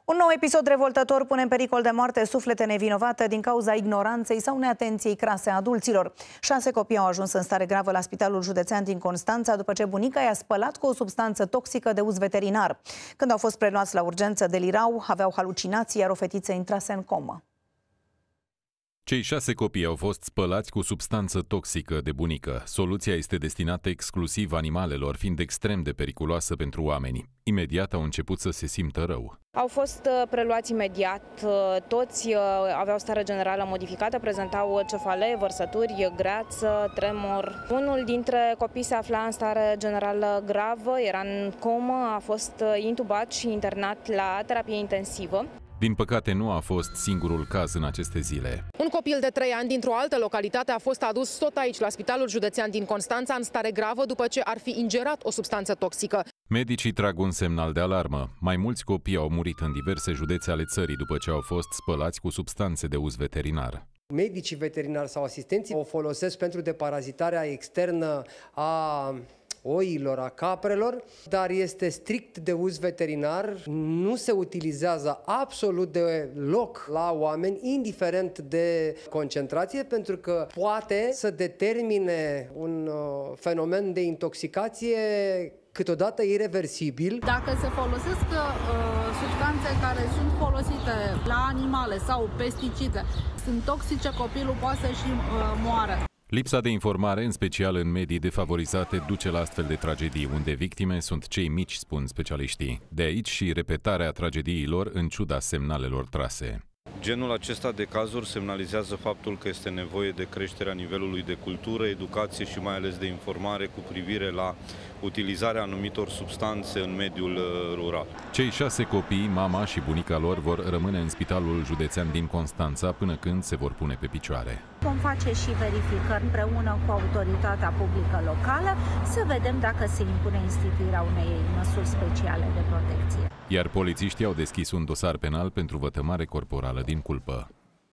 Un nou episod revoltător pune în pericol de moarte suflete nevinovate din cauza ignoranței sau neatenției crase a adulților. 6 copii au ajuns în stare gravă la Spitalul Județean din Constanța după ce bunica i-a spălat cu o substanță toxică de uz veterinar. Când au fost preluați la urgență, delirau, aveau halucinații, iar o fetiță intrase în comă. Cei 6 copii au fost spălați cu substanță toxică de bunică. Soluția este destinată exclusiv animalelor, fiind extrem de periculoasă pentru oameni. Imediat au început să se simtă rău. Au fost preluați imediat, toți aveau stare generală modificată, prezentau cefalee, vărsături, greață, tremur. Unul dintre copii se afla în stare generală gravă, era în comă, a fost intubat și internat la terapie intensivă. Din păcate, nu a fost singurul caz în aceste zile. Un copil de 3 ani dintr-o altă localitate a fost adus tot aici, la Spitalul Județean din Constanța, în stare gravă după ce ar fi ingerat o substanță toxică. Medicii trag un semnal de alarmă. Mai mulți copii au murit în diverse județe ale țării după ce au fost spălați cu substanțe de uz veterinar. Medicii veterinari sau asistenții o folosesc pentru deparazitarea externă a oilor, a caprelor, dar este strict de uz veterinar, nu se utilizează absolut deloc la oameni, indiferent de concentrație, pentru că poate să determine un fenomen de intoxicație câteodată ireversibil. Dacă se folosesc substanțe care sunt folosite la animale sau pesticide, sunt toxice, copilul poate să-și moară. Lipsa de informare, în special în medii defavorizate, duce la astfel de tragedii, unde victime sunt cei mici, spun specialiștii. De aici și repetarea tragediilor în ciuda semnalelor trase. Genul acesta de cazuri semnalizează faptul că este nevoie de creșterea nivelului de cultură, educație și mai ales de informare cu privire la utilizarea anumitor substanțe în mediul rural. Cei 6 copii, mama și bunica lor, vor rămâne în Spitalul Județean din Constanța până când se vor pune pe picioare. Vom face și verificări împreună cu autoritatea publică locală să vedem dacă se impune instituirea unei măsuri speciale de protecție. Iar polițiștii au deschis un dosar penal pentru vătămare corporală din culpă.